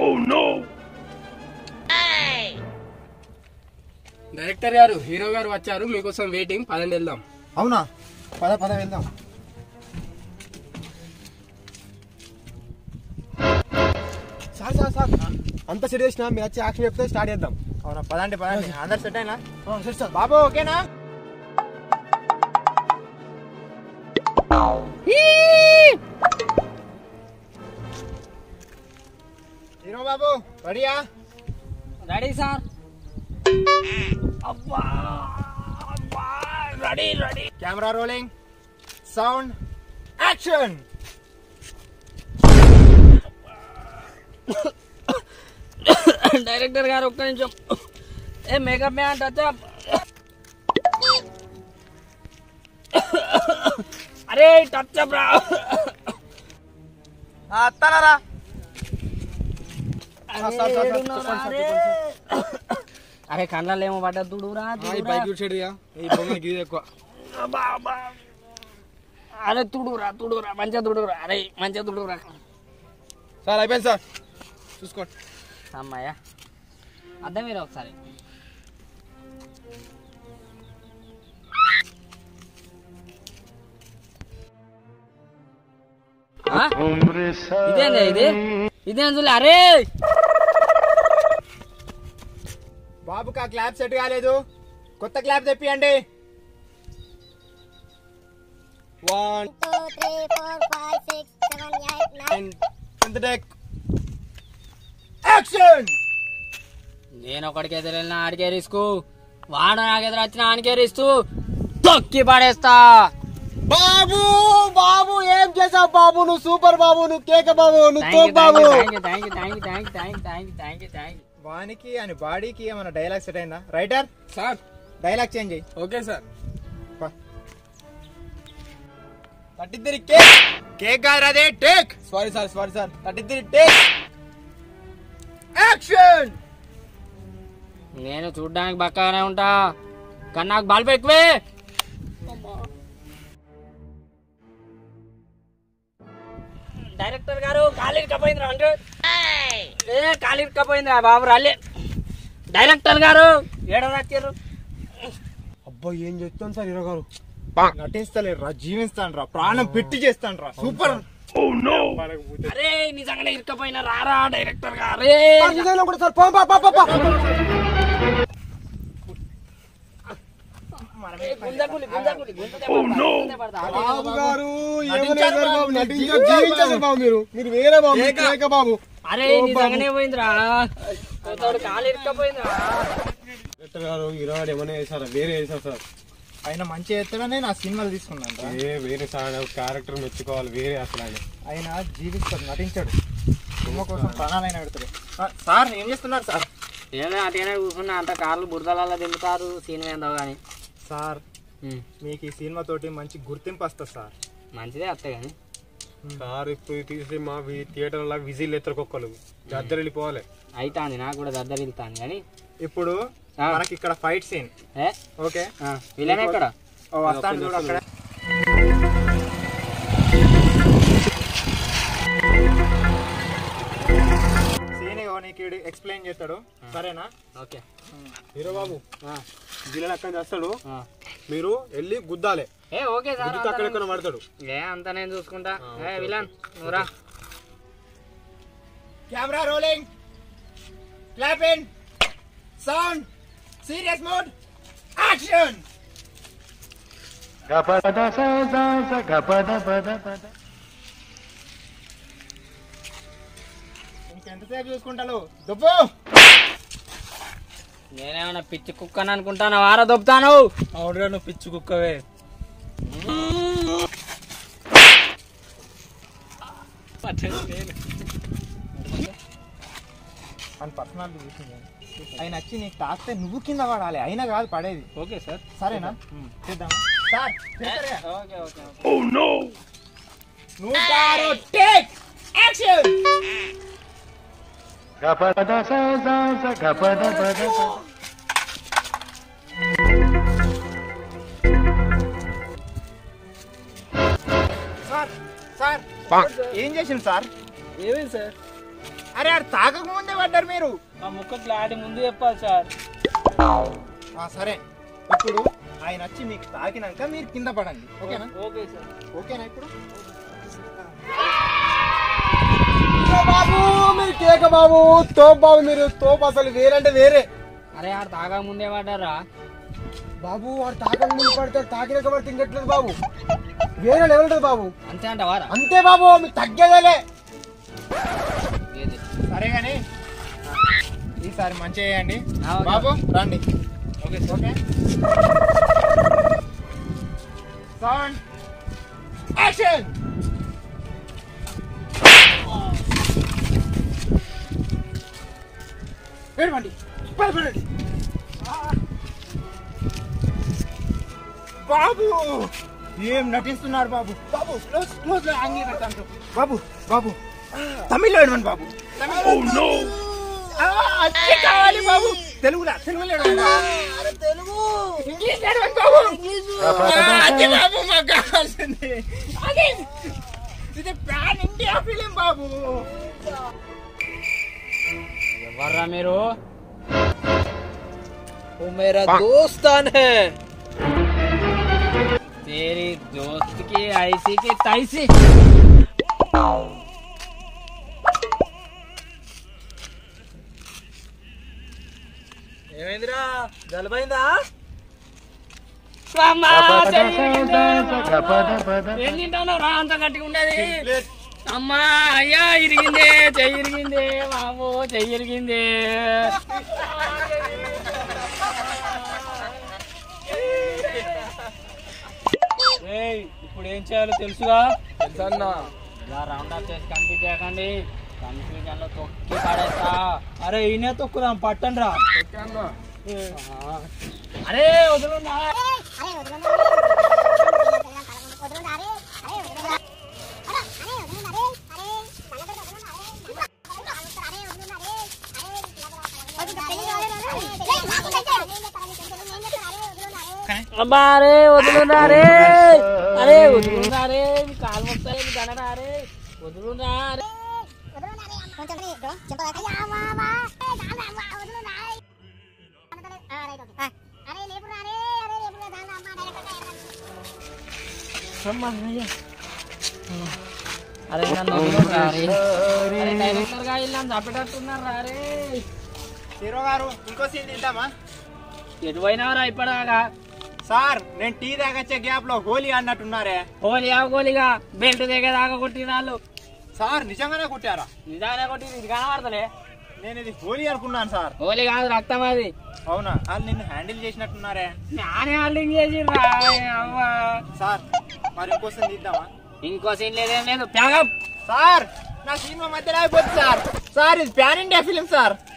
Director గారు, hero గారు వచ్చారు, మీకోసం వెయిటింగ్. పదండి వెళ్దాం. అవునా? పద పద వెళ్దాం. సార్ సార్ సార్ అంత సెట్ చేసినా మీరు వచ్చి యాక్షన్ చెప్తే స్టార్ట్ చేద్దాం. అవునా? పదండి పదండి. అందరు సెట్ అయినా? Set sir. బాబు ఓకేనా? హీరో బాబు రెడీయా? Ready sir. అబ్బా అబ్బా, ready ready. Camera rolling, sound, action. Director గారు ఒక్క నిమిషం. ఏ మేకప్ మ్యాన్ టచ్. అరే టచ్ అప్ రా. అత్తనరా. అరే కళ్ళల్లో ఏమో పడ్డా. తుడురా బైక్ చూసేదిగా ఈ బొమ్మ గీది ఎక్కువ. అరే తుడురా తుడురా, మంచిగా తుడురా. అరే మంచిగా తుడురా. సార్ అయిపోయింది సార్, చూసుకోండి. అమ్మాయ్యా, అర్థం మీరు ఒకసారి. ఇదేంది ఇది? ఇదేం చూలే. అరే బాబుకి ఆ క్లాప్ సెట్ కాలేదు, కొత్త క్లాప్ తెప్పియండి. 1 2, 3, 4, 5, 6, 7, 8, 9. and the deck. యాక్షన్. నేను ఒకడికి ఎదురెళ్ళిన ఆడికే రిస్కు, వాడు నాకు ఎదురు వచ్చిన ఆడికే రిస్కు. తొక్కి పడేస్తా. బాబు బాబు ఏం చేసావు బాబు? నువ్వు సూపర్ బాబు, నువ్వు కేక బాబు, నువ్వు తోపు బాబు. వానికి అని బాడీకి ఏమైనా డైలాగ్ సెట్ అయిందా? రైటర్ సార్ డైలాగ్ చేంజ్ చేయి. Okay sir. 33 కేక్. కేక్ కాదు అదే, take. Sorry sir 33 take. Action. నేను చూడ్డానికి బక్కగానే ఉంటా, కానీ నాకు బల్బు ఎక్కువే. డైరెక్టర్ గారు కాలు ఇరకపోయింది. కాలు ఇరకపోయింది బాబు, రాలే. డైరెక్టర్ గారు ఏడో వచ్చారు. అబ్బా ఏం చెప్తాను సార్ హీరో గారు. నటిస్తలేరు రా, జీవిస్తాను రా, ప్రాణం పెట్టి చేస్తాను రా. సూపర్. అరే నిజంగానే ఇరకపోయినా రారా డైరెక్టర్ గారు. కూడా సార్ పా పా పా పా. బాబు గారు జీవించారు బాబు, మీరు వేరే బాబు, కేక బాబు. అరే నిజంగానే పోయిందిరా, కాలు ఇరకపోయిందిరా. డైరెక్టర్ గారు హీరో గారు ఏమైనా చేశారా? వేరే చేశారు సార్. ఆయన మంచి చేస్తాడనే నా సినిమాలు తీసుకున్నాను. వేరే సార్ క్యారెక్టర్ మెచ్చుకోవాలి, వేరే అసలు ఆయన జీవిస్తాడు, నటించాడు. సినిమా కోసం ప్రాణాలైన పెడతాడు. సార్ ఏం చేస్తున్నారు సార్? ఏమైనా అటైనా కూర్చున్నా, అంత కార్లు బురదలలో దింపుతారు. సీన్ ఏందో కానీ సార్ మీకు ఈ సినిమా తోటి మంచి గుర్తింపు వస్తుంది సార్. మంచిదే వస్తాయి కానీ సార్ ఇప్పుడు తీసి మా థియేటర్ లాగా విజిల్ ఎత్తరకొక్కలు దద్దరు వెళ్ళిపోవాలి. అవుతాంది, నాకు కూడా దద్దరు వెళ్తాను. కానీ ఇప్పుడు మనకి ఇక్కడ ఫైట్ సీన్. ఓకే, విలన్ ఎక్కడ వస్తాను చూడు అక్కడ. సీన్ నీకు ఎక్స్ప్లెయిన్ చేస్తాడు, సరేనా? ఓకే. హీరో బాబు విలన్ అక్కడ చేస్తాడు, మీరు వెళ్ళి గుద్దాలే. ఓకే సార్, అక్కడెక్కడ పడతాడు. అంతా నేను చూసుకుంటా. విలన్ నువ్వురా. Camera rolling, clapping, sound, serious mode, action. ఇంకెంతసేపు చూసుకుంటాను? దుబ్బు. నేనేమన్నా పిచ్చి కుక్కని అనుకుంటాను, వారా దొబ్బుతాను. అవునురా, నువ్వు పిచ్చి కుక్కవే. అని పర్సనాలిటీ చూసింది. ఆయన వచ్చి నీకు తాస్తే నువ్వు కింద పడాలి, అయినా కాదు పడేది. ఓకే సార్, సరేనా? చేద్దామా సార్? Okay okay. నువ్వు టేక్ యాక్షన్. సార్ సార్ ఏం చేసింది సార్? ఏమైంది సార్? అరే ఆడు తాగక ముందే పడ్డారు మీరు. ఆ ముక్క క్లారిటీ ముందు చెప్పాలి సార్. సరే ఇప్పుడు ఆయన వచ్చి మీకు తాకినాక మీరు కింద పడండి. ఓకేనా? Okay sir. ఓకేనా? ఇప్పుడు బాబు మీరు కేక బాబు, తోపు బాబు, మీరు తోపు అసలు వేరంటే వేరే. అరే ఆడు తాగా ముందే పడ్డారా బాబు వాడు తాకని ముందు పడతాడు, తాకినాక పడితే ఇంకట్లేదు బాబు, వేరే లెవెల్ ఉంటుంది బాబు. అంతే అంటవారా? అంతే బాబు, మీకు తగ్గేదేలే. సరే కానీ ఈసారి మంచిగా చేయండి. ఓకే. బాబు రండి. Okay okay sound action. ఏడవండి, పదండి. బాబు ఏం నటిస్తున్నారు బాబు? బాబు క్లోజ్ క్లోజ్ లో అంగీ పెడతాను. బాబు బాబు తమిళ్లో ఏడవండి బాబు. అచ్చే కావాలి బాబు. తెలుగులో ఏడవండి. తెలుగు ఇంగ్లీష్ ఏడవండి బాబు. అదే బాబు మాకు కావాల్సింది. అదే ఇది ప్యాన్ ఇండియా ఫిలిం బాబు. ఎవర్రా మీరు? वो मेरा दोस्तान है, तेरी दोस्त की ऐसी की तैसी. ఏమైందిరా, జలుబైందా? ఏం తింటాను రా అంత గట్టిగా ఉండేది? అమ్మా అయ్యా ఇరిగిందే, చెయ్యి ఇరిగిందే బాబు, చెయ్యి ఇరిగిందే. ఇప్పుడు ఏం చేయాలో తెలుసుగా? తెలుసన్నా. ఇలా రౌండ్ అప్ చేసి కన్ఫ్యూజ్ చేయకండి, కన్ఫ్యూజన్ లో తొక్కి పడేస్తా. అరే ఈయన తొక్కుదాం, పట్టండి రా. అరే వదులున్నా. అబ్బా అరే వదులున్నా రే, అరే వదులున్నా రే, కాలు మొక్తారే గనరా రే, వదులున్నా రే. అరే నన్ను వదులున్నా రే, డైరెక్టర్ గా ఇలా చంపేటట్టున్నారా రే. హీరో గారు ఇంకో సీన్ తింటామా? ఎటు పోయినారా ఇప్పటిదాకా? సార్ నేను టీ తాగొచ్చే గ్యాప్ లో హోలీ అన్నట్టున్నారే. హోలియా గోలిగా బెల్ట్ దిగేదాకా కొట్టిన వాళ్ళు. సార్ నిజంగానే కొట్టారా? నిజానే కొట్టింది, ఇది కనబడతలే. నేను ఇది హోలీ అనుకున్నాను సార్. హోలీ కాదు, రక్తం అది. అవునా? వాళ్ళు నిన్ను హ్యాండిల్ చేసినట్టున్నారే. నానే హోల్డింగ్ చేసిండ్రా అవ్వా. సార్ మరి ఇంకో సీన్ తీద్దామా? ఇంకో సీన్ లేదేం లేదు, ప్యాగప్. సార్ నా సినిమా మధ్యలో అయిపోతుంది సార్. సార్ ఇది ప్యాన్ ఇండియా ఫిలిం సార్.